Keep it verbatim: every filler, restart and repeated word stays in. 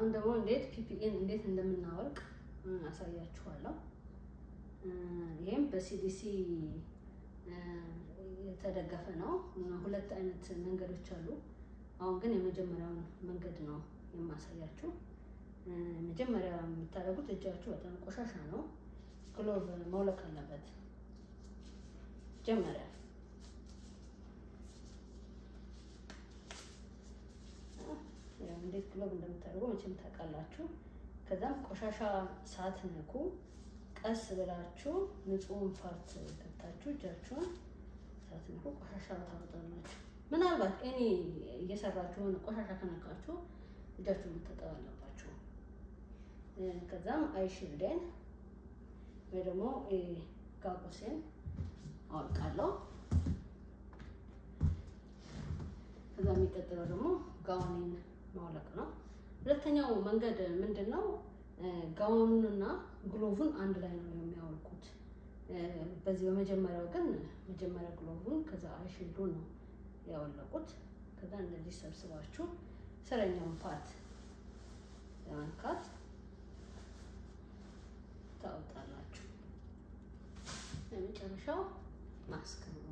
አሁን ደግሞ እንዴት ፒፒኤን እንዴት እንደምናወልቅ አሳያችኋለሁ። ይሄም በሲዲሲ የተደገፈ ነው። ሁለት አይነት መንገዶች አሉ። አሁን ግን የመጀመሪያውን መንገድ ነው የማሳያችሁ። መጀመሪያ የምታደርጉት እጃችሁ በጣም ቆሻሻ ነው፣ ግሎቭ መውለቅ አለበት። ጀመሪያ እንዴት ግሎቭ እንደምታደርጉ መቼም ታውቃላችሁ። ከዛም ቆሻሻ ሳትነኩ ቀስ ብላችሁ ንጹህ ፓርት ከታችሁ እጃችሁን ሳትነኩ ቆሻሻ ታወጣላችሁ። ምናልባት እኔ እየሰራችሁ ቆሻሻ ከነካችሁ እጃችሁን መታጠብ አለባችሁ። ከዛም አይሺልዴን ወይ ደግሞ ጋጎሴን አወልቃለሁ። ከዛ የሚቀጥለው ደግሞ ጋውኔን ማውለቅ ነው። ሁለተኛው መንገድ ምንድነው? ጋውኑንና ግሎቭን አንድ ላይ ነው የሚያወልቁት። በዚህ በመጀመሪያው ግን መጀመሪያ ግሎቭን ከዛ አይሺልዱን ነው ያወለቁት። ከዛ እንደዚህ ሰብስባችሁ ስረኛውን ፓርት ለመንካት ታውጣላችሁ። ለመጨረሻው ማስክ ነው።